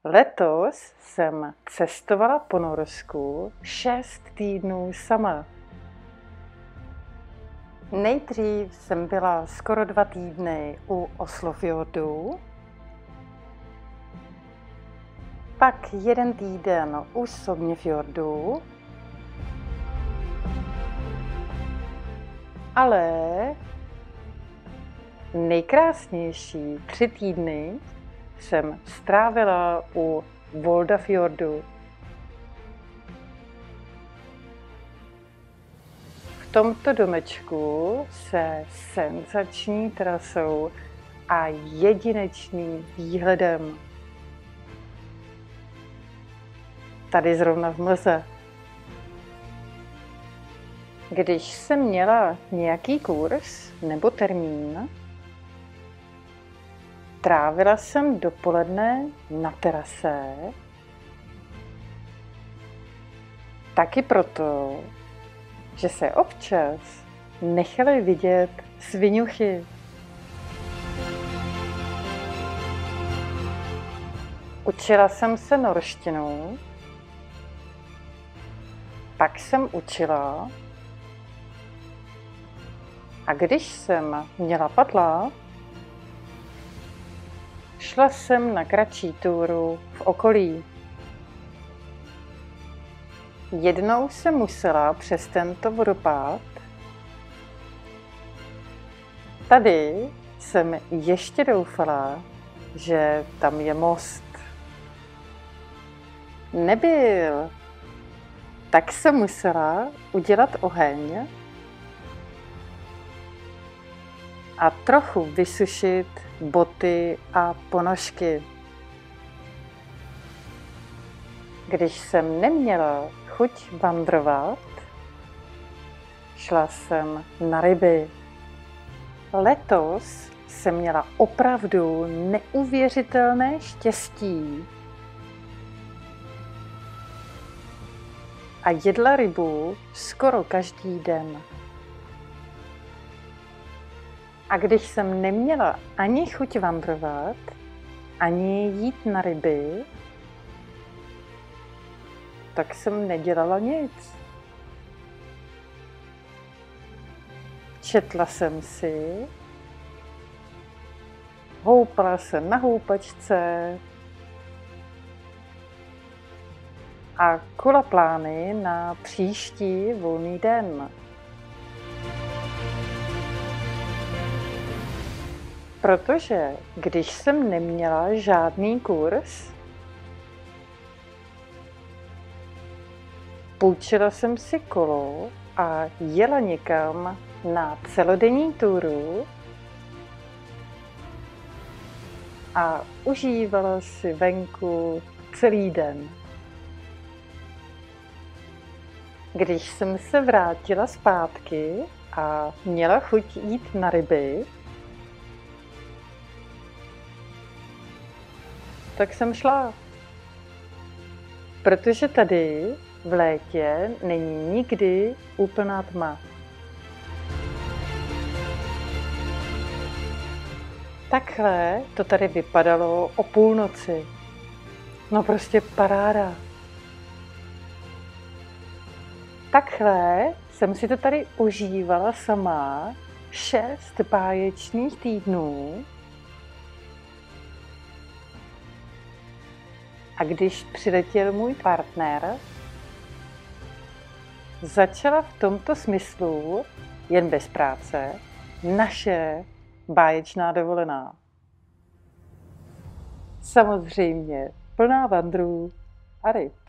Letos jsem cestovala po Norsku 6 týdnů sama. Nejdřív jsem byla skoro 2 týdny u Oslofjordu, pak 1 týden u Sognefjordu, ale nejkrásnější 3 týdny jsem strávila u Voldafjordu. V tomto domečku se senzační terasou a jedinečným výhledem. Tady zrovna v mlze. Když jsem měla nějaký kurz nebo termín, trávila jsem dopoledne na terase, taky proto, že se občas nechaly vidět sviňuchy. Učila jsem se norštinu, pak jsem učila a když jsem měla padla, šla jsem na kratší túru v okolí. Jednou jsem musela přes tento vodopád. Tady jsem ještě doufala, že tam je most. Nebyl. Tak jsem musela udělat oheň a trochu vysušit boty a ponožky. Když jsem neměla chuť vandrovat, šla jsem na ryby. Letos jsem měla opravdu neuvěřitelné štěstí a jedla rybu skoro každý den. A když jsem neměla ani chuť vandrovat, ani jít na ryby, tak jsem nedělala nic. Četla jsem si, houpala se na houpačce a kula plány na příští volný den. Protože když jsem neměla žádný kurz, půjčila jsem si kolo a jela někam na celodenní túru a užívala si venku celý den. Když jsem se vrátila zpátky a měla chuť jít na ryby, tak jsem šla. Protože tady v létě není nikdy úplná tma. Takhle to tady vypadalo o půlnoci. No prostě paráda. Takhle jsem si to tady užívala sama 6 báječných týdnů. A když přiletěl můj partner, začala v tomto smyslu, jen bez práce, naše báječná dovolená. Samozřejmě plná vandrů a ryb.